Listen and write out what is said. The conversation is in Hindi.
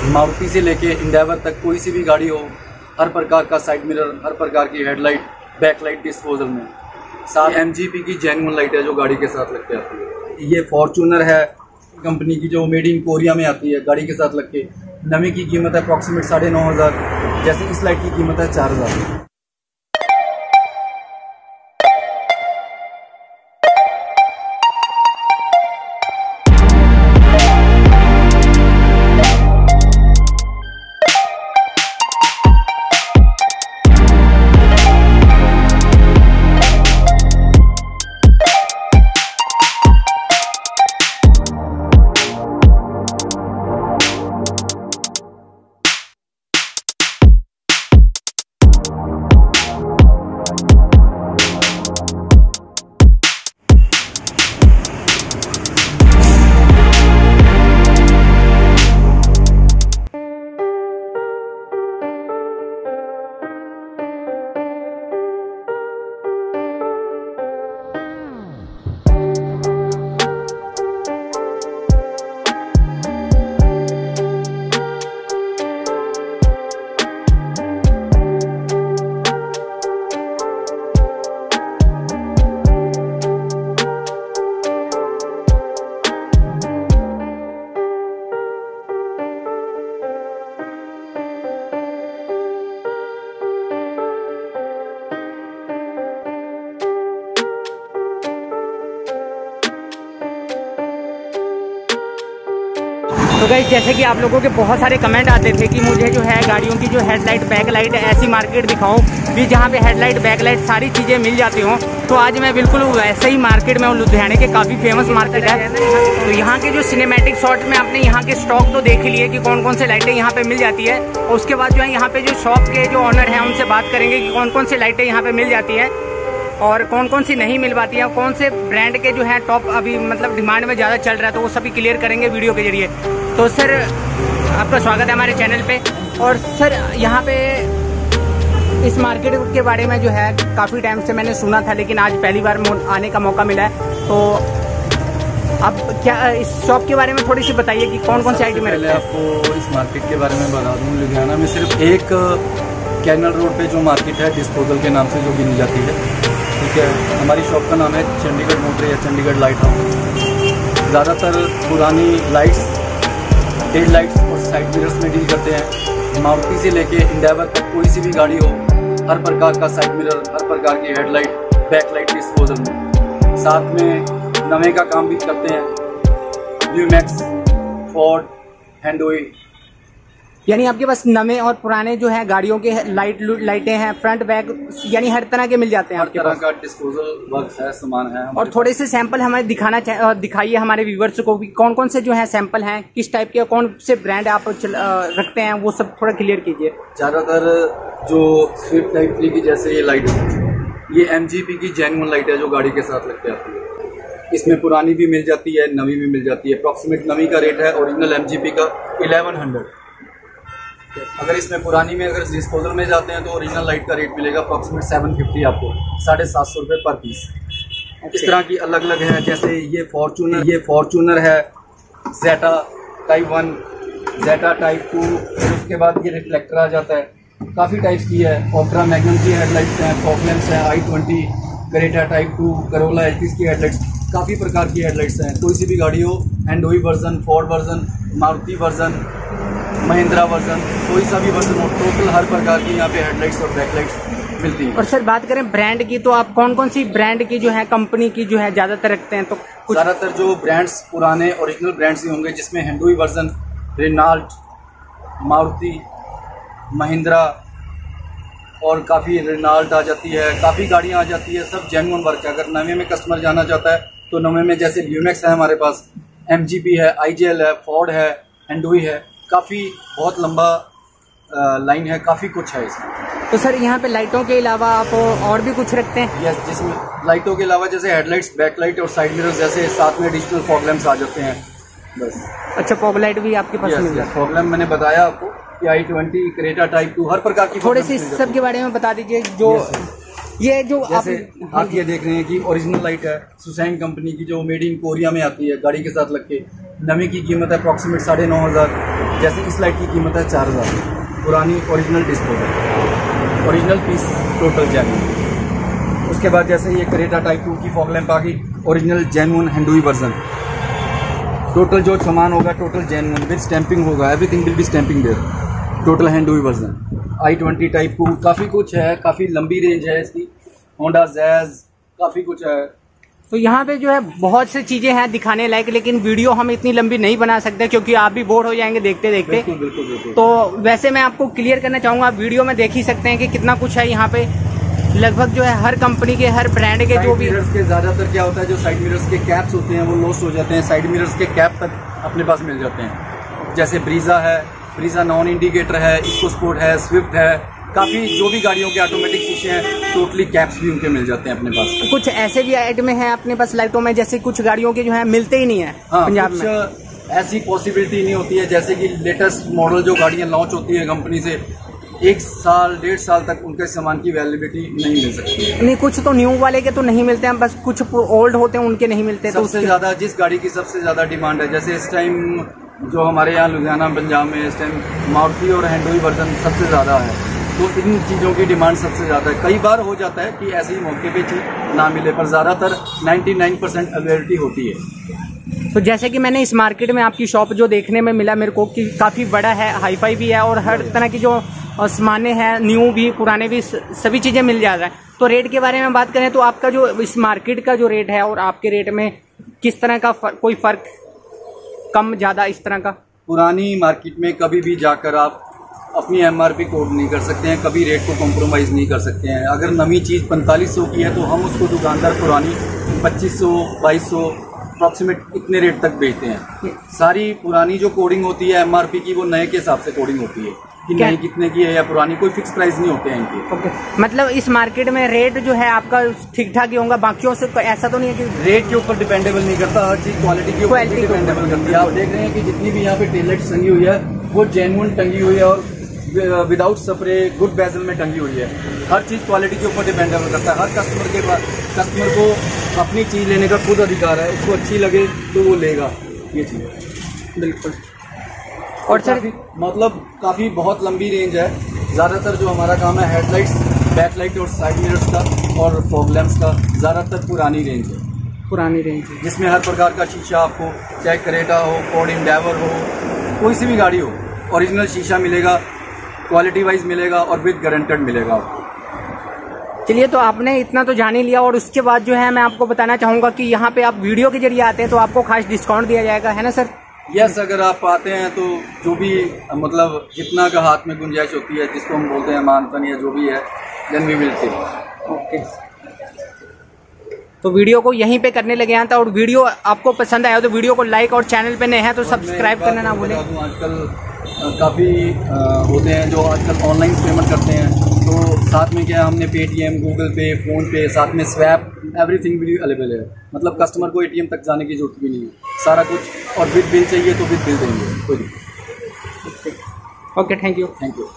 मारुति से लेके इंडेवर तक कोई सी भी गाड़ी हो, हर प्रकार का साइड मिरर, हर प्रकार की हेडलाइट, बैकलाइट डिस्पोजल में। साथ MGP की जेन्युइन लाइट है जो गाड़ी के साथ लग के आती है। ये फॉर्च्यूनर है कंपनी की जो मेड इन कोरिया में आती है, गाड़ी के साथ लग के। नवी की कीमत है अप्रॉक्सीमेट 9,500, जैसे इस लाइट की कीमत है 4,000। तो गाइस, जैसे कि आप लोगों के बहुत सारे कमेंट आते थे कि मुझे जो है गाड़ियों की जो हेडलाइट बैकलाइट ऐसी मार्केट दिखाओ कि जहाँ पे हेडलाइट बैकलाइट सारी चीज़ें मिल जाती हों। तो आज मैं बिल्कुल वैसे ही मार्केट में हूँ। लुधियाने के काफ़ी फेमस मार्केट है। तो यहाँ के जो सिनेमैटिक शॉट में आपने यहाँ के स्टॉक तो देख ही लिए कि कौन कौन से लाइटें यहाँ पे मिल जाती है। और उसके बाद जो है यहाँ पे जो शॉप के जो ऑनर हैं उनसे बात करेंगे कि कौन कौन सी लाइटें यहाँ पे मिल जाती है और कौन कौन सी नहीं मिल पाती है, कौन से ब्रांड के जो है टॉप अभी मतलब डिमांड में ज़्यादा चल रहा है, तो वो सभी क्लियर करेंगे वीडियो के जरिए। तो सर, आपका स्वागत है हमारे चैनल पे। और सर, यहाँ पे इस मार्केट के बारे में जो है काफ़ी टाइम से मैंने सुना था, लेकिन आज पहली बार आने का मौका मिला है। तो अब क्या इस शॉप के बारे में थोड़ी सी बताइए कि कौन कौन सी आइटम है। आपको इस मार्केट के बारे में बता दूँ, लुधियाना में सिर्फ एक कैनल रोड पे जो मार्केट है डिस्पोजल के नाम से जो गिनी जाती है, ठीक है। हमारी शॉप का नाम है चंडीगढ़ मोटर या चंडीगढ़ लाइट हाउस। ज़्यादातर पुरानी लाइट्स, टेल लाइट्स और साइड मिरर्स में डील करते हैं। मारुति से लेके इंडेवर तक कोई सी भी गाड़ी हो, हर प्रकार का साइड मिरर, हर प्रकार की हेडलाइट, बैकलाइट डिस्पोजल में। साथ में नवे का काम भी करते हैं। ल्यूमैक्स, फोर्ड, हैंडोई, यानी आपके पास नवे और पुराने जो है गाड़ियों के लाइटें हैं, फ्रंट बैक, यानी हर तरह के मिल जाते हैं। हर तरह का डिस्पोजल वर्क है, सामान है। और थोड़े से सैंपल हमें दिखाइए हमारे व्यूवर्स को भी, कौन कौन से जो है सैंपल हैं, किस टाइप के, कौन से ब्रांड आप रखते हैं, वो सब थोड़ा क्लियर कीजिए। ज़्यादातर जो स्विफ्ट टाइप 3 की जैसे ये लाइट है, ये MGP की जेन्युइन लाइट है जो गाड़ी के साथ लग के आती है। इसमें पुरानी भी मिल जाती है, नवी भी मिल जाती है। अप्रॉक्सीमेट नवी का रेट है ओरिजिनल MGP का 1100। अगर इसमें पुरानी में अगर डिस्पोजल में जाते हैं तो ओरिजिनल लाइट का रेट मिलेगा अप्रॉक्सीमेट 750 आपको, 750 रुपये पर पीस। इस तरह की अलग अलग है, जैसे ये फॉर्च्यूनर है, जेटा टाइप 1, जेटा टाइप 2, फिर उसके बाद ये रिफ्लेक्टर आ जाता है। काफ़ी टाइप्स की है। ऑल्ट्रा मैग्नम की हेडलाइट्स हैं, फॉकलैंड्स हैं, i20, Creta type 2, Corolla Altis की हेडलाइट्स, काफ़ी प्रकार की हेडलाइट्स हैं। कोई सी भी गाड़ी हो, Hyundai version, Ford version, Maruti version, Mahindra version, कोई सा भी वर्जन हो, टोटल हर प्रकार की यहाँ पे हेडलाइट्स और बैकलाइट्स मिलती है। और सर, बात करें ब्रांड की, तो आप कौन कौन सी ब्रांड की जो है कंपनी की जो है ज़्यादातर रखते हैं? तो ज़्यादातर जो ब्रांड्स पुराने ओरिजिनल ब्रांड्स ही होंगे, जिसमें Hyundai version, Renault, Maruti, Mahindra और काफ़ी रेनाल्ट आ जाती है, काफ़ी गाड़ियाँ आ जाती है। सब जेन्युइन वर्क है। अगर नवे में कस्टमर जाना चाहता है तो नवे में जैसे ल्यूमैक्स है हमारे पास, MGP है, IGL है, फोर्ड है, हैंडोई है, काफ़ी बहुत लंबा लाइन है, काफ़ी कुछ है इसमें। तो सर, यहाँ पे लाइटों के अलावा आप और भी कुछ रखते हैं? यस, जिसमें लाइटों के अलावा जैसे हेडलाइट्स, बैकलाइट और साइड मिरर्स, जैसे साथ में डिजिटल फॉग लैंप्स आ जाते हैं बस। अच्छा, फॉग लाइट भी आपके पास मिल जाती है? फॉग लैंप मैंने बताया आपको कि i20, क्रेटा टाइप 2, हर प्रकार की। थोड़े से सब के बारे में बता दीजिए। जो ये जो आप ये देख रहे हैं कि ओरिजिनल लाइट है, सुसैन कंपनी की जो मेड इन कोरिया में आती है, गाड़ी के साथ लग के। नवी की कीमत है अप्रॉक्सीमेट 9,500, जैसे इस लाइट की कीमत है 4000, पुरानी original disposal, original piece total genuine. उसके बाद जैसे ये क्रेटा टाइप 2 की फॉग लैंप आ गई, original genuine Hyundai version. Total जो सामान होगा टोटल जेन्युइन विद स्टैंपिंग होगा, everything will be stamping there. Total Hyundai version, i20 type 2, काफ़ी कुछ है, काफ़ी लंबी रेंज है इसकी। होंडा जैज, काफ़ी कुछ है। तो यहाँ पे जो है बहुत सी चीजें हैं दिखाने लायक, लेकिन वीडियो हम इतनी लंबी नहीं बना सकते क्योंकि आप भी बोर हो जाएंगे देखते देखते। बिल्कुल बिल्कुल बिल्कुल। तो वैसे मैं आपको क्लियर करना चाहूंगा, आप वीडियो में देख ही सकते हैं कि कितना कुछ है यहाँ पे। लगभग जो है हर कंपनी के, हर ब्रांड के जो भी मिरर्स के ज़्यादातर क्या होता है, जो साइड मिरर्स के कैप्स होते हैं वो लॉस्ट हो जाते हैं, साइड मिरर्स के कैप तक अपने पास मिल जाते हैं। जैसे ब्रीजा है, ब्रीजा नॉन इंडिकेटर है, इको स्पोर्ट है, स्विफ्ट है, काफ़ी जो भी गाड़ियों के ऑटोमेटिक शीशे हैं टोटली कैप्स भी उनके मिल जाते हैं अपने पास। कुछ ऐसे भी ऐड में है अपने पास लाइटों में, जैसे कुछ गाड़ियों के जो है मिलते ही नहीं है पंजाब में। ऐसी पॉसिबिलिटी नहीं होती है, जैसे कि लेटेस्ट मॉडल जो गाड़ियाँ लॉन्च होती है कंपनी से, 1 साल 1.5 साल तक उनके सामान की वैलिडिटी नहीं मिल सकती है। नहीं, कुछ तो न्यू वाले के तो नहीं मिलते हैं, बस कुछ ओल्ड होते हैं उनके नहीं मिलते। सबसे ज़्यादा जिस गाड़ी की सबसे ज़्यादा डिमांड है, जैसे इस टाइम जो हमारे यहाँ लुधियाना पंजाब में इस टाइम मारुति और हैंडुई वर्जन सबसे ज़्यादा है, तो इन चीज़ों की डिमांड सबसे ज़्यादा है। कई बार हो जाता है कि ऐसे ही मौके पे चीज़ ना मिले, पर ज़्यादातर 99% अवेलेबिलिटी होती है। तो जैसे कि मैंने इस मार्केट में आपकी शॉप जो देखने में मिला मेरे को कि काफ़ी बड़ा है, हाईफाई भी है और हर तरह की जो सामान्य है, न्यू भी पुराने भी, सभी चीज़ें मिल जा रहा है। तो रेट के बारे में बात करें तो आपका जो इस मार्केट का जो रेट है और आपके रेट में किस तरह का कोई फ़र्क, कम ज़्यादा इस तरह का? पुरानी मार्केट में कभी भी जाकर आप अपनी MRP कोड नहीं कर सकते हैं, कभी रेट को कॉम्प्रोमाइज़ नहीं कर सकते हैं। अगर नवी चीज़ 4500 की है तो हम उसको दुकानदार पुरानी 2500 2200 अप्रॉक्सीमेट इतने रेट तक बेचते हैं। सारी पुरानी जो कोडिंग होती है MRP की, वो नए के हिसाब से कोडिंग होती है कि नई कितने की है या पुरानी, कोई फिक्स प्राइस नहीं होते हैं इनके। ओके, मतलब इस मार्केट में रेट जो है आपका ठीक ठाक ही होगा, बाकियों से ऐसा तो नहीं है कि रेट के ऊपर डिपेंडेबल नहीं करता, हर चीज़ क्वालिटी के ऊपर डिपेंडेबल करती है। आप देख रहे हैं कि जितनी भी यहाँ पे टेल लाइट्स टंगी हुई है वो जेन्युइन टंगी हुई है और विदाउट स्प्रे गुड बेजल में टंगी हुई है। हर चीज़ क्वालिटी के ऊपर डिपेंडेबल करता है। हर कस्टमर को अपनी चीज़ लेने का खुद अधिकार है, उसको अच्छी लगे तो वो लेगा ये चीज़। बिल्कुल। और सर मतलब काफ़ी बहुत लंबी रेंज है। ज़्यादातर जो हमारा काम है हेडलाइट्स, बैकलाइट और साइड मिरर्स का और फॉग लैंप्स का, ज़्यादातर पुरानी रेंज है। पुरानी रेंज है जिसमें हर प्रकार का शीशा आपको, चाहे क्रेटा हो, फोर्ड एंडेवर हो, कोई सी भी गाड़ी हो, ओरिजिनल शीशा मिलेगा, क्वालिटी वाइज मिलेगा और विद गारंटेड मिलेगा आपको। चलिए, तो आपने इतना तो जान ही लिया और उसके बाद जो है मैं आपको बताना चाहूँगा कि यहाँ पे आप वीडियो के जरिए आते हैं तो आपको खास डिस्काउंट दिया जाएगा, है ना सर? यस, अगर आप आते हैं तो जो भी मतलब जितना का हाथ में गुंजाइश होती है, जिसको हम बोलते हैं मानतन या जो भी है, then we will take. Okay, तो वीडियो को यहीं पे करने लगे हैं। तो और वीडियो आपको पसंद आया तो वीडियो को लाइक और चैनल पे नए हैं तो सब्सक्राइब करना ना भूलें। आजकल काफ़ी होते हैं जो आजकल ऑनलाइन पेमेंट करते हैं, तो साथ में क्या हमने पेटीएम, गूगल पे, फ़ोन पे, साथ में स्वैप, एवरीथिंग भी अवेलेबल है। मतलब कस्टमर को ATM तक जाने की जरूरत भी नहीं है, सारा कुछ। और विद बिल चाहिए तो विद बिल देंगे, कोई नहीं। Okay, thank you. Thank you.